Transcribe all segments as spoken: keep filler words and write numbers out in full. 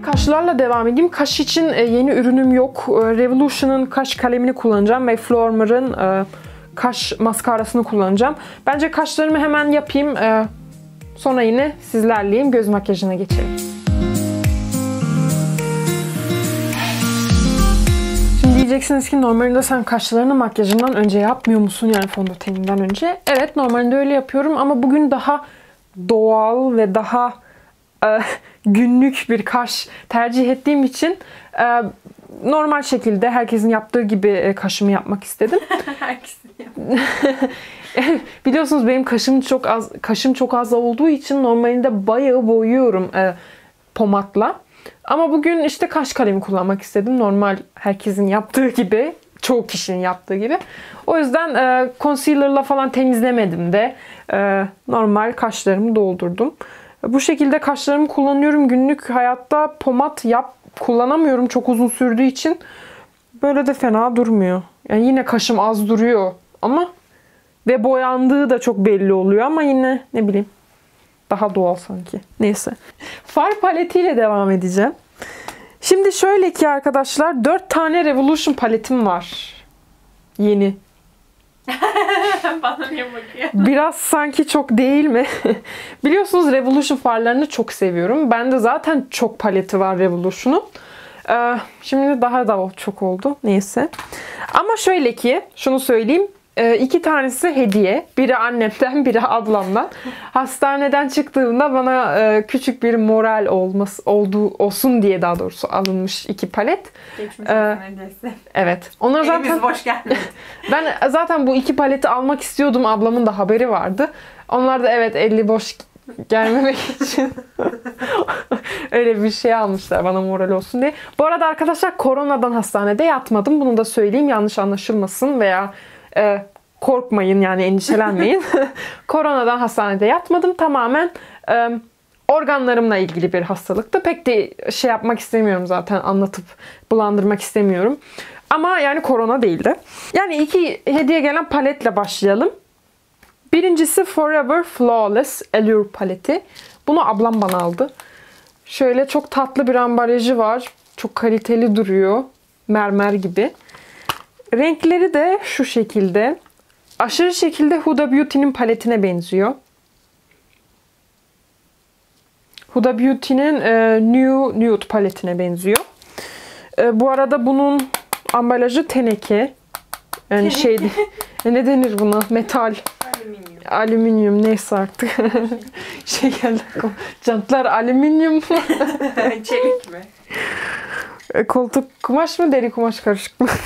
Kaşlarla devam edeyim. Kaş için yeni ürünüm yok. Revolution'ın kaş kalemini kullanacağım ve Flormar'ın kaş maskarasını kullanacağım. Bence kaşlarımı hemen yapayım. Sonra yine sizlerleyim. Göz makyajına geçelim. Şimdi diyeceksiniz ki normalde sen kaşlarını makyajından önce yapmıyor musun? Yani fondöteninden önce. Evet, normalde öyle yapıyorum ama bugün daha doğal ve daha e, günlük bir kaş tercih ettiğim için e, normal şekilde herkesin yaptığı gibi kaşımı yapmak istedim. Herkesin Biliyorsunuz benim kaşım çok az kaşım çok az olduğu için normalde bayağı boyuyorum e, pomatla. Ama bugün işte kaş kalemi kullanmak istedim. Normal herkesin yaptığı gibi, çoğu kişinin yaptığı gibi. O yüzden e, concealer'la falan temizlemedim de e, normal kaşlarımı doldurdum. Bu şekilde kaşlarımı kullanıyorum. Günlük hayatta pomat yap kullanamıyorum çok uzun sürdüğü için. Böyle de fena durmuyor. Yani yine kaşım az duruyor ama ve boyandığı da çok belli oluyor ama yine ne bileyim daha doğal sanki. Neyse. Far paletiyle devam edeceğim. Şimdi şöyle ki arkadaşlar dört tane Revolution paletim var. Yeni. Bana niye bakıyor? Biraz sanki çok değil mi? Biliyorsunuz Revolution farlarını çok seviyorum. Bende zaten çok paleti var Revolution'un. Ee, şimdi daha da çok oldu. Neyse. Ama şöyle ki şunu söyleyeyim. Ee, iki tanesi hediye. Biri annemden, biri ablamdan. Hastaneden çıktığımda bana e, küçük bir moral olması olduğu olsun diye daha doğrusu alınmış iki palet. Geçmiş olsun hediyesi. Evet. Onlar Elimiz zaten boş gelmedi. ben zaten bu iki paleti almak istiyordum. Ablamın da haberi vardı. Onlar da evet eli boş gelmemek için öyle bir şey almışlar bana moral olsun diye. Bu arada arkadaşlar koronadan hastanede yatmadım. Bunu da söyleyeyim yanlış anlaşılmasın veya e, korkmayın yani endişelenmeyin. Koronadan hastanede yatmadım. Tamamen e, organlarımla ilgili bir hastalıktı. Pek de şey yapmak istemiyorum zaten anlatıp bulandırmak istemiyorum. Ama yani korona değildi. Yani iki hediye gelen paletle başlayalım. Birincisi Forever Flawless Allure paleti. Bunu ablam bana aldı. Şöyle çok tatlı bir ambalajı var. Çok kaliteli duruyor. Mermer gibi. Renkleri de şu şekilde. Aşırı şekilde Huda Beauty'nin paletine benziyor. Huda Beauty'nin e, New Nude paletine benziyor. E, bu arada bunun ambalajı teneke. Yani şey ne denir buna? Metal. Alüminyum. Alüminyum neyse artık. şey geldi aklıma. Jantlar alüminyum. Çelik mi? E, koltuk kumaş mı deri kumaş karışık mı?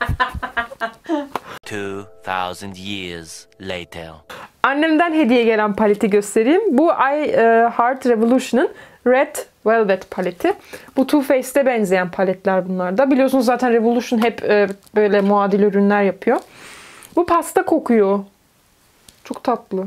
two thousand years later. Annemden hediye gelen paleti göstereyim. Bu I uh, Heart Revolution'ın Red Velvet paleti. Bu Too Faced'e benzeyen paletler bunlar da. Biliyorsunuz zaten Revolution hep e, böyle muadil ürünler yapıyor. Bu pasta kokuyor. Çok tatlı.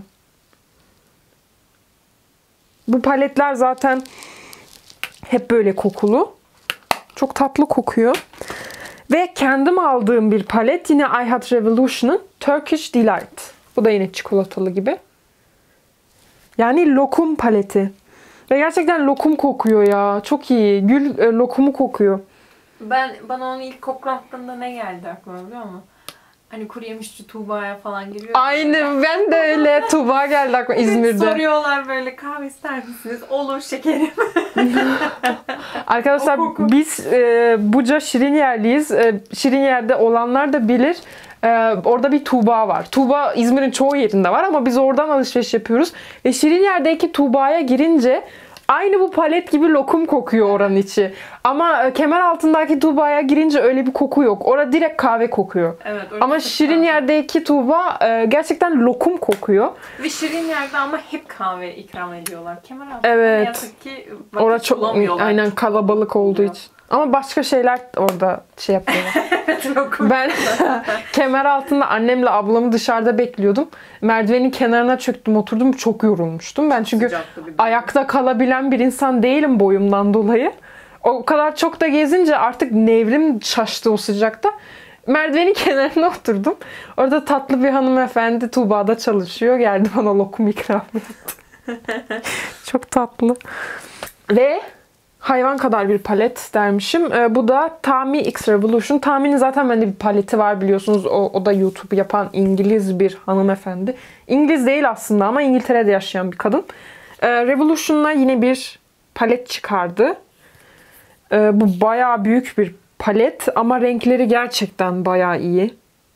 Bu paletler zaten hep böyle kokulu. Çok tatlı kokuyor. Ve kendim aldığım bir palet yine I Heart Revolution'ın Turkish Delight. Bu da yine çikolatalı gibi. Yani lokum paleti. Ve gerçekten lokum kokuyor ya. Çok iyi. Gül e, lokumu kokuyor. Ben bana onu ilk koklattığında ne geldi aklıma biliyor musun? Hani kuru yemişçi Tuğba'ya falan geliyor. Aynı ben de öyle. Tuğba geldi aklıma İzmir'de. Soruyorlar böyle kahve ister misiniz? Olur şekerim. Arkadaşlar biz e, Buca Şirinyerliyiz. E, Şirinyer'de olanlar da bilir. E, orada bir Tuğba var. Tuğba İzmir'in çoğu yerinde var ama biz oradan alışveriş yapıyoruz. Ve Şirinyer'deki Tuğba'ya girince aynı bu palet gibi lokum kokuyor oranın içi. Ama e, Kemeraltı'ndaki Tuğba'ya girince öyle bir koku yok. Orada direkt kahve kokuyor. Evet, ama Şirinyer'deki Tuğba e, gerçekten lokum kokuyor. Ve Şirinyer'de ama hep kahve ikram ediyorlar. Kemeraltı'da evet. ne yazık ki orada çok aynen çok kalabalık olduğu için. Ama başka şeyler orada şey yapıyorlar. Ben kemer altında annemle ablamı dışarıda bekliyordum. Merdivenin kenarına çöktüm, oturdum. Çok yorulmuştum. Ben çünkü ayakta kalabilen bir insan değilim boyumdan dolayı. O kadar çok da gezince artık nevrim şaştı o sıcakta. Merdivenin kenarına oturdum. Orada tatlı bir hanımefendi Tuğba'da çalışıyor. Geldi bana lokum ikram etti. Çok tatlı. Ve hayvan kadar bir palet dermişim. Ee, bu da Tami X Revolution. Tami'nin zaten bende bir paleti var biliyorsunuz. O, o da YouTube yapan İngiliz bir hanımefendi. İngiliz değil aslında ama İngiltere'de yaşayan bir kadın. Ee, Revolution'la yine bir palet çıkardı. Ee, bu bayağı büyük bir palet ama renkleri gerçekten bayağı iyi.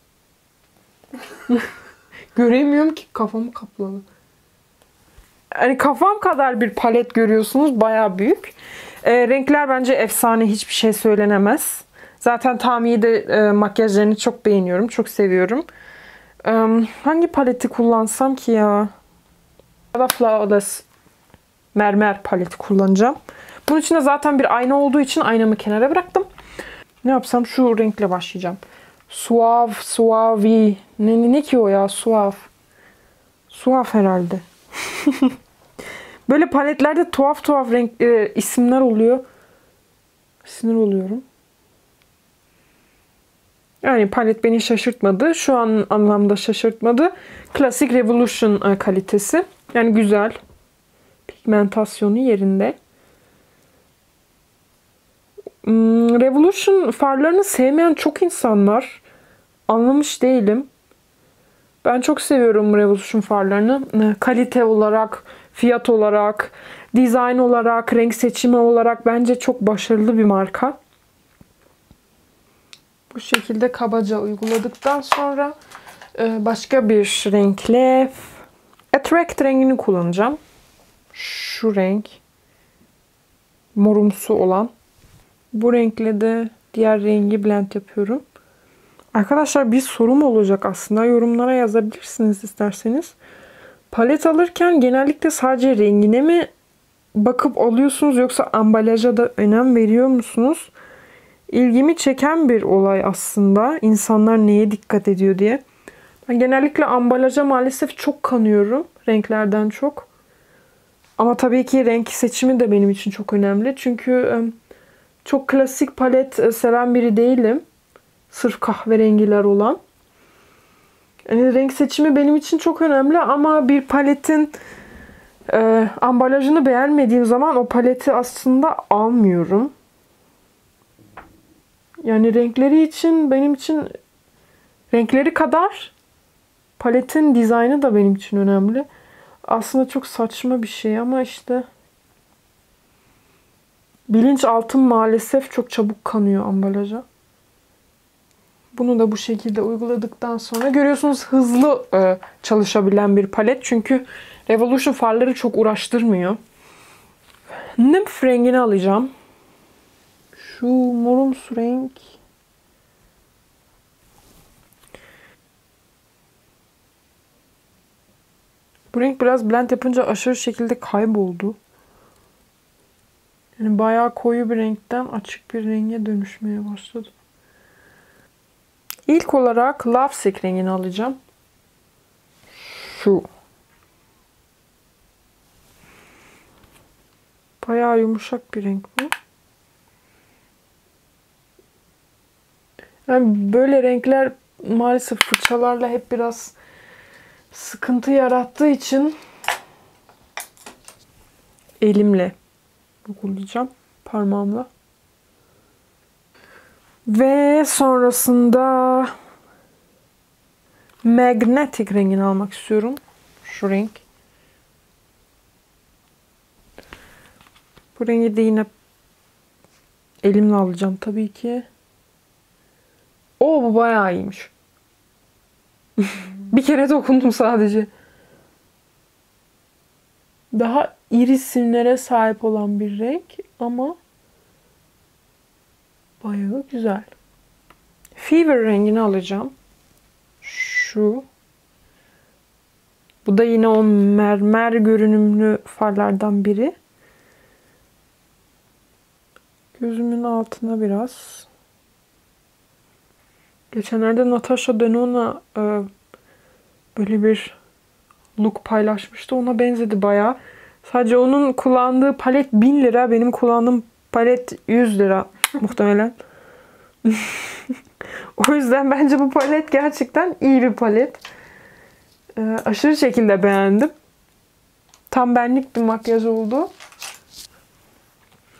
Göremiyorum ki, kafamı kapladı. Yani kafam kadar bir palet görüyorsunuz. Bayağı büyük. E, renkler bence efsane. Hiçbir şey söylenemez. Zaten Tami'yi de e, makyajlarını çok beğeniyorum. Çok seviyorum. E, hangi paleti kullansam ki ya? Flawless mermer paleti kullanacağım. Bunun için de zaten bir ayna olduğu için aynamı kenara bıraktım. Ne yapsam? Şu renkle başlayacağım. Suave, suave. Ne, ne ki o ya? Suave. Suave herhalde. Böyle paletlerde tuhaf tuhaf renk e, isimler oluyor. Sinir oluyorum. Yani palet beni şaşırtmadı. Şu an anlamda şaşırtmadı. Klasik Revolution e, kalitesi. Yani güzel. Pigmentasyonu yerinde. Hmm, Revolution farlarını sevmeyen çok insan var. Anlamış değilim. Ben çok seviyorum Revolution farlarını. Kalite olarak, fiyat olarak, dizayn olarak, renk seçimi olarak bence çok başarılı bir marka. Bu şekilde kabaca uyguladıktan sonra başka bir renkle Attract rengini kullanacağım. Şu renk. Morumsu olan. Bu renkle de diğer rengi blend yapıyorum. Arkadaşlar bir sorum olacak aslında. Yorumlara yazabilirsiniz isterseniz. Palet alırken genellikle sadece rengine mi bakıp alıyorsunuz yoksa ambalaja da önem veriyor musunuz? İlgimi çeken bir olay aslında. İnsanlar neye dikkat ediyor diye. Ben genellikle ambalaja maalesef çok kanıyorum. Renklerden çok. Ama tabii ki renk seçimi de benim için çok önemli. Çünkü çok klasik palet seven biri değilim. Sırf kahverengiler olan. Yani renk seçimi benim için çok önemli ama bir paletin e, ambalajını beğenmediğim zaman o paleti aslında almıyorum. Yani renkleri için benim için renkleri kadar paletin dizaynı da benim için önemli. Aslında çok saçma bir şey ama işte bilinçaltım maalesef çok çabuk kanıyor ambalaja. Bunu da bu şekilde uyguladıktan sonra görüyorsunuz hızlı e, çalışabilen bir palet. Çünkü Revolution farları çok uğraştırmıyor. Nymph rengini alacağım. Şu morumsu renk. Bu renk biraz blend yapınca aşırı şekilde kayboldu. Yani bayağı koyu bir renkten açık bir renge dönüşmeye başladı. İlk olarak Lovesick rengini alacağım. Şu. Bayağı yumuşak bir renk bu. Yani böyle renkler maalesef fırçalarla hep biraz sıkıntı yarattığı için elimle uygulayacağım. Parmağımla. Ve sonrasında Magnetic rengini almak istiyorum. Şu renk. Bu rengi de yine elimle alacağım tabii ki. Oo, bu bayağı iyiymiş. Bir kere dokundum sadece. Daha iri simlere sahip olan bir renk ama bayağı güzel. Fever rengini alacağım. Şu. Bu da yine o mermer görünümlü farlardan biri. Gözümün altına biraz. Geçenlerde Natasha Denona e, böyle bir look paylaşmıştı. Ona benzedi bayağı. Sadece onun kullandığı palet bin lira. Benim kullandığım palet yüz lira muhtemelen. O yüzden bence bu palet gerçekten iyi bir palet. E, aşırı şekilde beğendim. Tam benlik bir makyaj oldu.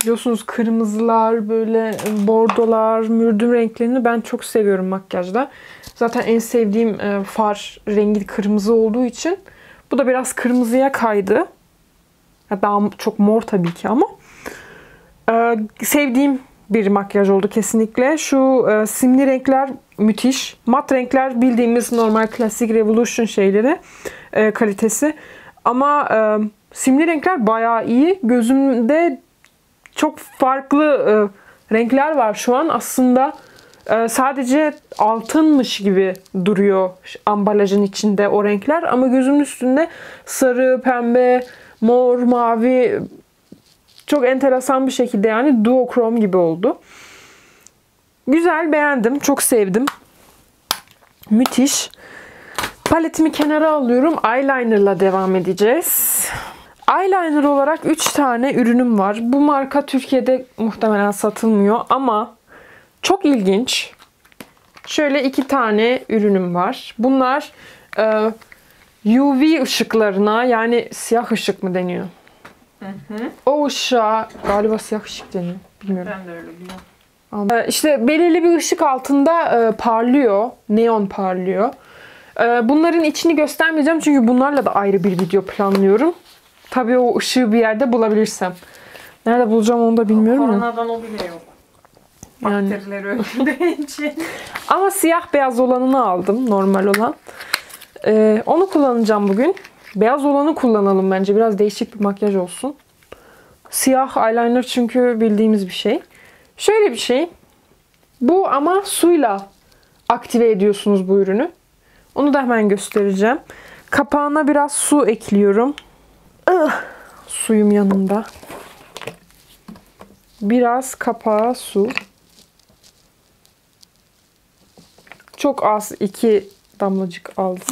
Biliyorsunuz kırmızılar, böyle bordolar, mürdüm renklerini ben çok seviyorum makyajda. Zaten en sevdiğim e, far rengi kırmızı olduğu için bu da biraz kırmızıya kaydı. Daha çok mor tabii ki ama. E, sevdiğim bir makyaj oldu kesinlikle. Şu e, simli renkler müthiş. Mat renkler bildiğimiz normal klasik Revolution şeyleri, e, kalitesi. Ama e, simli renkler bayağı iyi. Gözümde çok farklı e, renkler var şu an. Aslında e, sadece altınmış gibi duruyor ambalajın içinde o renkler. Ama gözümün üstünde sarı, pembe, mor, mavi, çok enteresan bir şekilde yani duochrome gibi oldu. Güzel, beğendim. Çok sevdim. Müthiş. Paletimi kenara alıyorum. Eyeliner'la devam edeceğiz. Eyeliner olarak üç tane ürünüm var. Bu marka Türkiye'de muhtemelen satılmıyor ama çok ilginç. Şöyle iki tane ürünüm var. Bunlar e, U V ışıklarına, yani siyah ışık mı deniyor? Hı hı. O ışığa galiba siyah ışık deniyor. Bilmiyorum. Ben de öyle biliyorum. E, İşte belirli bir ışık altında e, parlıyor. Neon parlıyor. E, bunların içini göstermeyeceğim çünkü bunlarla da ayrı bir video planlıyorum. Tabii o ışığı bir yerde bulabilirsem. Nerede bulacağım onu da bilmiyorum ya. Koronadan o bile yok. Yani. Bakterileri öldürdüğü için. Ama siyah beyaz olanını aldım. Normal olan. Ee, onu kullanacağım bugün. Beyaz olanı kullanalım bence. Biraz değişik bir makyaj olsun. Siyah eyeliner çünkü bildiğimiz bir şey. Şöyle bir şey. Bu ama suyla aktive ediyorsunuz bu ürünü. Onu da hemen göstereceğim. Kapağına biraz su ekliyorum. Ah, suyum yanında. Biraz kapağa su. Çok az, iki damlacık aldım.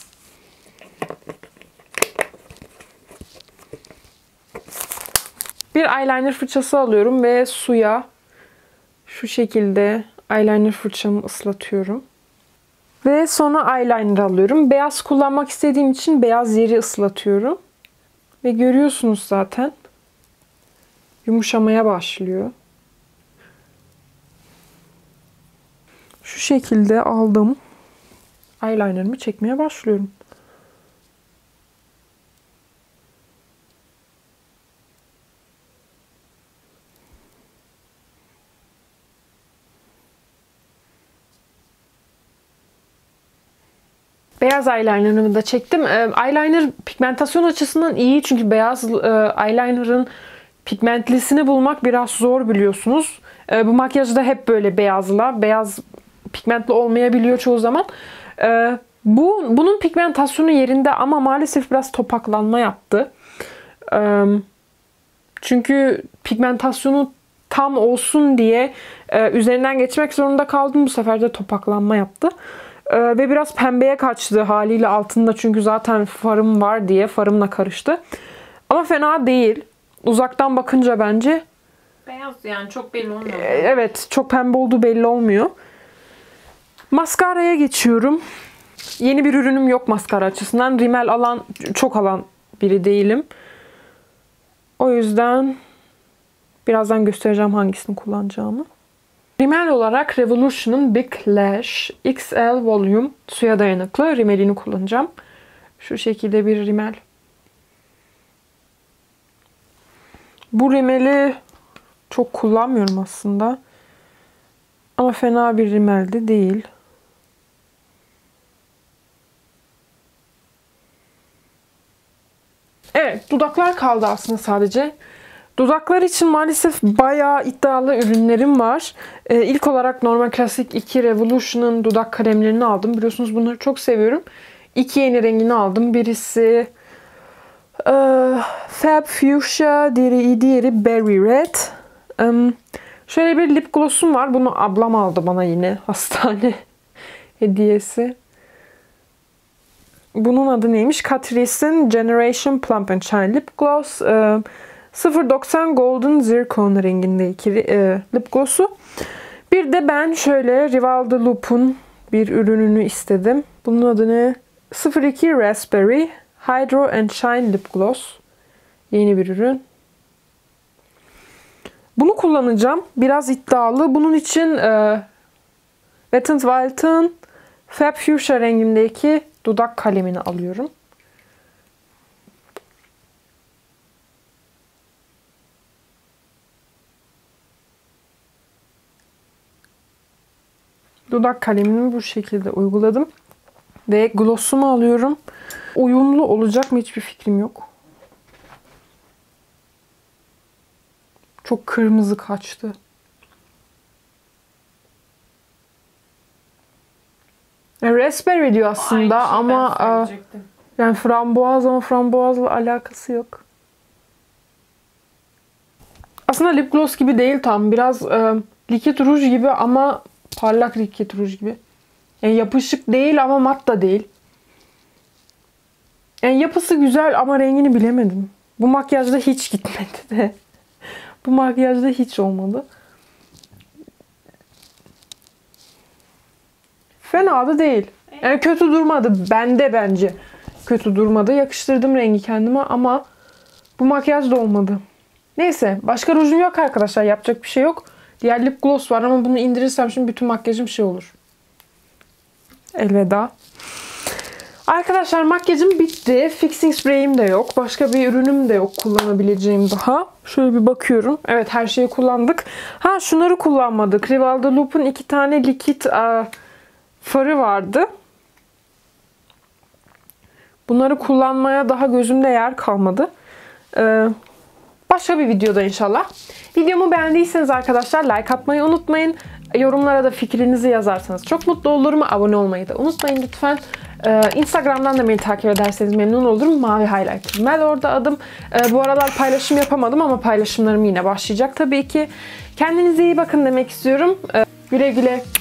Bir eyeliner fırçası alıyorum ve suya şu şekilde eyeliner fırçamı ıslatıyorum. Ve sonra eyeliner alıyorum. Beyaz kullanmak istediğim için beyaz yeri ıslatıyorum. Ve görüyorsunuz zaten yumuşamaya başlıyor. Şu şekilde aldım. Eyeliner'ımı çekmeye başlıyorum. Beyaz eyeliner'ımı da çektim. Eyeliner pigmentasyon açısından iyi çünkü beyaz eyeliner'ın pigmentlisini bulmak biraz zor biliyorsunuz. Bu makyajda hep böyle beyazla, beyaz pigmentli olmayabiliyor çoğu zaman. Bu bunun pigmentasyonu yerinde ama maalesef biraz topaklanma yaptı. Çünkü pigmentasyonu tam olsun diye üzerinden geçmek zorunda kaldım. Bu sefer de topaklanma yaptı. Ve biraz pembeye kaçtı haliyle altında çünkü zaten farım var diye farımla karıştı. Ama fena değil. Uzaktan bakınca bence. Beyaz yani çok belli olmuyor. Evet, çok pembe olduğu belli olmuyor. Maskaraya geçiyorum. Yeni bir ürünüm yok maskara açısından. Rimel alan, çok alan biri değilim. O yüzden birazdan göstereceğim hangisini kullanacağımı. Rimel olarak Revolution'un Big Lash X L Volume suya dayanıklı rimelini kullanacağım. Şu şekilde bir rimel. Bu rimeli çok kullanmıyorum aslında. Ama fena bir rimel de değil. Evet, dudaklar kaldı aslında sadece. Dudaklar için maalesef bayağı iddialı ürünlerim var. Ee, ilk olarak normal klasik iki Revolution'ın dudak kalemlerini aldım. Biliyorsunuz bunları çok seviyorum. İki yeni rengini aldım. Birisi e, Fab Fuchsia, diğeri, diğeri Berry Red. Um, şöyle bir lip gloss'um var. Bunu ablam aldı bana yine. Hastane hediyesi. Bunun adı neymiş? Catrice'in Generation Plump and Shine Lip Gloss. E, sıfır doksan Golden Zircon renginde iki e, lip gloss'u. Bir de ben şöyle Rival de Loop'un bir ürününü istedim. Bunun adı ne? sıfır iki Raspberry Hydro and Shine Lip Gloss. Yeni bir ürün. Bunu kullanacağım. Biraz iddialı. Bunun için e, Wet n Wild'ın Fab Fuchsia rengindeki dudak kalemini alıyorum. Dudak kalemini bu şekilde uyguladım. Ve glossumu alıyorum. Uyumlu olacak mı hiçbir fikrim yok. Çok kırmızı kaçtı. Raspberry diyor aslında Aynı şeyi ama ben a, söyleyecektim. yani frambuaz ama frambuazla alakası yok. Aslında lip gloss gibi değil tam. Biraz e, likit ruj gibi ama parlak likit ruj gibi. Yani yapışık değil ama mat da değil. Yani yapısı güzel ama rengini bilemedim. Bu makyajda hiç gitmedi de. Bu makyajda hiç olmadı. Fena da değil. Yani kötü durmadı. Bende bence kötü durmadı. Yakıştırdım rengi kendime ama bu makyaj da olmadı. Neyse. Başka rujum yok arkadaşlar. Yapacak bir şey yok. Diğer lip gloss var ama bunu indirirsem şimdi bütün makyajım şey olur. Elveda. Arkadaşlar makyajım bitti. Fixing spray'im de yok. Başka bir ürünüm de yok kullanabileceğim daha. Şöyle bir bakıyorum. Evet her şeyi kullandık. Ha şunları kullanmadık. Rivalda Loop'un iki tane likit a, farı vardı. Bunları kullanmaya daha gözümde yer kalmadı. Ee, başka bir videoda inşallah. Videomu beğendiyseniz arkadaşlar like atmayı unutmayın. Yorumlara da fikrinizi yazarsanız çok mutlu olurum. Abone olmayı da unutmayın lütfen. Ee, Instagram'dan da beni takip ederseniz memnun olurum. Mavi Highlighter Mel orada adım. Ee, bu aralar paylaşım yapamadım ama paylaşımlarım yine başlayacak tabii ki. Kendinize iyi bakın demek istiyorum. Ee, güle güle.